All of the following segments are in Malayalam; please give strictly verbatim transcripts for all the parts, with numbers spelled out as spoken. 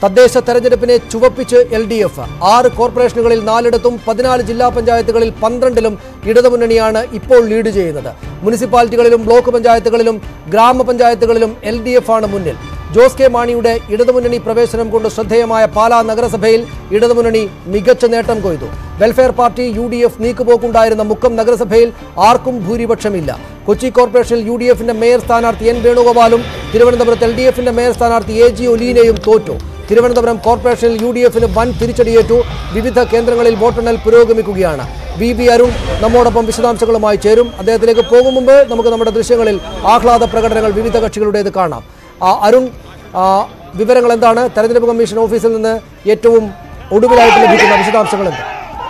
തദ്ദേശ തെരഞ്ഞെടുപ്പിനെ ചുവപ്പിച്ച് എൽ ഡി എഫ്. ആറ് കോർപ്പറേഷനുകളിൽ നാലിടത്തും പതിനാല് ജില്ലാ പഞ്ചായത്തുകളിൽ പന്ത്രണ്ടിലും ഇടതുമുന്നണിയാണ് ഇപ്പോൾ ലീഡ് ചെയ്യുന്നത്. മുനിസിപ്പാലിറ്റികളിലും ബ്ലോക്ക് പഞ്ചായത്തുകളിലും ഗ്രാമപഞ്ചായത്തുകളിലും എൽ ഡി എഫ് ആണ് മുന്നിൽ. ജോസ് കെ മാണിയുടെ ഇടതുമുന്നണി പ്രവേശനം കൊണ്ട് ശ്രദ്ധേയമായ പാലാ നഗരസഭയിൽ ഇടതുമുന്നണി മികച്ച നേട്ടം കൊയ്തു. Welfare party U D F നീക്കുപോക്കുണ്ടായിരുന്ന മുക്കം നഗരസഭയിൽ ആർക്കും ഭൂരിപക്ഷമില്ല. കൊച്ചി കോർപ്പറേഷനിൽ യു ഡി എഫിന്റെ മേയർ സ്ഥാനാർത്ഥി എൻ വേണുഗോപാലും തിരുവനന്തപുരത്ത് എൽ ഡി എഫിന്റെ മേയർ സ്ഥാനാർത്ഥി എ ജി ഒലീനയും തോറ്റു. തിരുവനന്തപുരം കോർപ്പറേഷനിൽ യു ഡി എഫിന് വൻ തിരിച്ചടിയേറ്റു. വിവിധ കേന്ദ്രങ്ങളിൽ വോട്ടെണ്ണൽ പുരോഗമിക്കുകയാണ്. വി വി അരുൺ നമ്മോടൊപ്പം വിശദാംശങ്ങളുമായി ചേരും. അദ്ദേഹത്തിലേക്ക് പോകും മുമ്പ് നമുക്ക് നമ്മുടെ ദൃശ്യങ്ങളിൽ ആഹ്ലാദ പ്രകടനങ്ങൾ വിവിധ കക്ഷികളുടേത് കാണാം. അരുൺ, വിവരങ്ങൾ എന്താണ്? തെരഞ്ഞെടുപ്പ് കമ്മീഷൻ ഓഫീസിൽ നിന്ന് ഏറ്റവും ഒടുവിലായിട്ട് ലഭിക്കുന്ന വിശദാംശങ്ങൾ എന്ത്?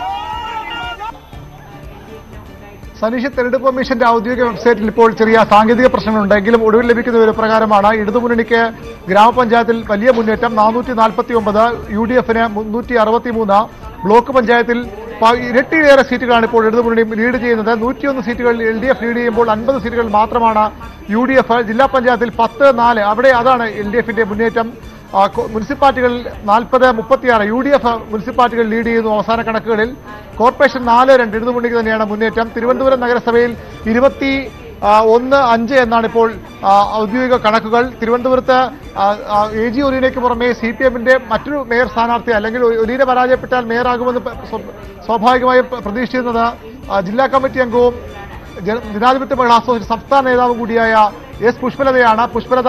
സനീഷ്, തെരഞ്ഞെടുപ്പ് കമ്മീഷന്റെ ഔദ്യോഗിക വെബ്സൈറ്റിൽ ഇപ്പോൾ ചെറിയ സാങ്കേതിക പ്രശ്നങ്ങളുണ്ടെങ്കിലും ഒടുവിൽ ലഭിക്കുന്ന ഒരു പ്രകാരമാണ് ഇടതുമുന്നണിക്ക് ഗ്രാമപഞ്ചായത്തിൽ വലിയ മുന്നേറ്റം. നാനൂറ്റി നാൽപ്പത്തി ഒമ്പത്, യു ഡി എഫിന് മുന്നൂറ്റി അറുപത്തി മൂന്ന്, ബ്ലോക്ക് പഞ്ചായത്തിൽ ഇരട്ടിയിലേറെ സീറ്റുകളാണ് ഇപ്പോൾ ഇടതുമുന്നണി ലീഡ് ചെയ്യുന്നത്. നൂറ്റിയൊന്ന് സീറ്റുകൾ എൽ ഡി എഫ് ലീഡ് ചെയ്യുമ്പോൾ അൻപത് സീറ്റുകൾ മാത്രമാണ് യു ഡി എഫ്. ജില്ലാ പഞ്ചായത്തിൽ പത്ത് നാല്, അവിടെ അതാണ് എൽ ഡി എഫിന്റെ മുന്നേറ്റം. മുനിസിപ്പാലിറ്റികളിൽ നാൽപ്പത് മുപ്പത്തിയാറ്, യു ഡി എഫ് മുനിസിപ്പാലിറ്റികൾ ലീഡ് ചെയ്യുന്നു അവസാന കണക്കുകളിൽ. കോർപ്പറേഷൻ നാല് രണ്ട് ഇടതുമുന്നണിക്ക് തന്നെയാണ് മുന്നേറ്റം. തിരുവനന്തപുരം നഗരസഭയിൽ ഇരുപത്തി ഒന്ന് അഞ്ച് എന്നാണ് ഇപ്പോൾ ഔദ്യോഗിക കണക്കുകൾ. തിരുവനന്തപുരത്ത് എ ജി ഒലീനയ്ക്ക് പുറമെ സി പി എമ്മിന്റെ മറ്റൊരു മേയർ സ്ഥാനാർത്ഥി, അല്ലെങ്കിൽ ഒലീന പരാജയപ്പെട്ടാൽ മേയറാകുമെന്ന് സ്വാഭാവികമായും പ്രതീക്ഷിച്ചിരുന്നത് ജില്ലാ കമ്മിറ്റി അംഗവും ജനാധിപത്യ മഹിളാ അസോസിയേഷൻ സംസ്ഥാന നേതാവും കൂടിയായ എസ് പുഷ്പലതയാണ്. പുഷ്പലത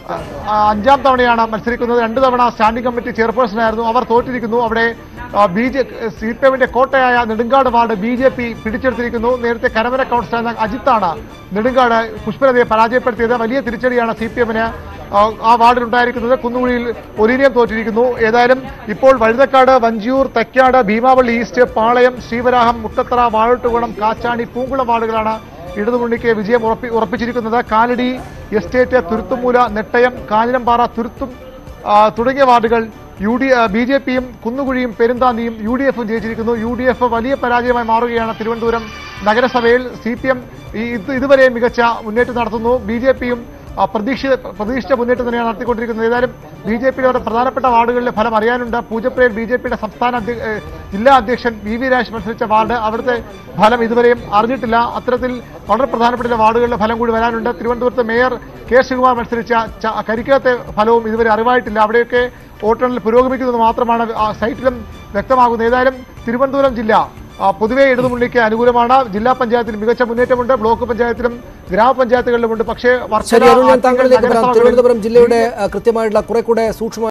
അഞ്ചാം തവണയാണ് മത്സരിക്കുന്നത്. രണ്ടു തവണ സ്റ്റാൻഡിംഗ് കമ്മിറ്റി ചെയർപേഴ്സണായിരുന്നു. അവർ തോറ്റിരിക്കുന്നു. അവിടെ ബി ജെ സി പി എമ്മിന്റെ കോട്ടയായ Nedumkad ward B J P പിടിച്ചെടുത്തിരിക്കുന്നു. നേരത്തെ കരമന കൗൺസിലർ അജിത്താണ് നെടുങ്കാട് പുഷ്പലതയെ പരാജയപ്പെടുത്തിയത്. വലിയ തിരിച്ചടിയാണ് സി പി എമ്മിന് ആ വാർഡിലുണ്ടായിരിക്കുന്നത്. കുന്നുകുഴിയിൽ ഒലീനയും തോറ്റിരിക്കുന്നു. ഏതായാലും ഇപ്പോൾ വഴുതക്കാട്, വഞ്ചിയൂർ, തെക്കാട്, ഭീമാവള്ളി ഈസ്റ്റ്, പാളയം, ശ്രീവരാഹം, മുട്ടത്തറ, വാഴോട്ടുകുളം, കാച്ചാണി, പൂങ്കുളം വാർഡുകളാണ് ഇടതുമുന്നണിക്ക് വിജയം ഉറപ്പി ഉറപ്പിച്ചിരിക്കുന്നത്. കാലടി എസ്റ്റേറ്റ്, തുരുത്തുമൂല, നെട്ടയം, കാഞ്ഞിരംപാറ, തുരുത്തും തുടങ്ങിയ വാർഡുകൾ യു ഡി ബി ജെ പിയും കുന്നുകുഴിയും പെരുന്താന്തിയും യു ഡി എഫും ജയിച്ചിരിക്കുന്നു. യു ഡി എഫ് വലിയ പരാജയമായി മാറുകയാണ്. തിരുവനന്തപുരം നഗരസഭയിൽ സി പി എം ഇതുവരെ മികച്ച മുന്നേറ്റം നടത്തുന്നു. ബി ജെ പിയും പ്രതീക്ഷിത പ്രതീക്ഷിച്ച മുന്നേറ്റം തന്നെയാണ് നടത്തിക്കൊണ്ടിരിക്കുന്നത്. ഏതായാലും ബി ജെ പിയുടെ പ്രധാനപ്പെട്ട വാർഡുകളിലെ ഫലം അറിയാനുണ്ട്. പൂജപ്പുരയിൽ ബി ജെ പിയുടെ സംസ്ഥാന ജില്ലാ അധ്യക്ഷൻ വി വി രാജ് മത്സരിച്ച വാർഡ്, അവിടുത്തെ ഫലം ഇതുവരെയും അറിഞ്ഞിട്ടില്ല. അത്തരത്തിൽ വളരെ പ്രധാനപ്പെട്ട വാർഡുകളിലെ ഫലം കൂടി വരാനുണ്ട്. തിരുവനന്തപുരത്ത് മേയർ കെ ശിവകുമാർ മത്സരിച്ച കരിക്കകത്തെ ഫലവും ഇതുവരെ അറിവായിട്ടില്ല. അവിടെയൊക്കെ വോട്ടെണ്ണൽ പുരോഗമിക്കുന്നത് മാത്രമാണ് സൈറ്റിലും വ്യക്തമാകുന്നത്. ഏതായാലും തിരുവനന്തപുരം ജില്ല പൊതുവെ ഇടതുമുന്നണിക്ക് അനുകൂലമാണ്. ജില്ലാ പഞ്ചായത്തിൽ മികച്ച മുന്നേറ്റമുണ്ട്. ബ്ലോക്ക് പഞ്ചായത്തിലും ഗ്രാമപഞ്ചായത്തുകളിലുമുണ്ട്. പക്ഷേ തിരുവനന്തപുരം ജില്ലയുടെ കൃത്യമായിട്ടുള്ള കുറെ കൂടെ സൂക്ഷ്മ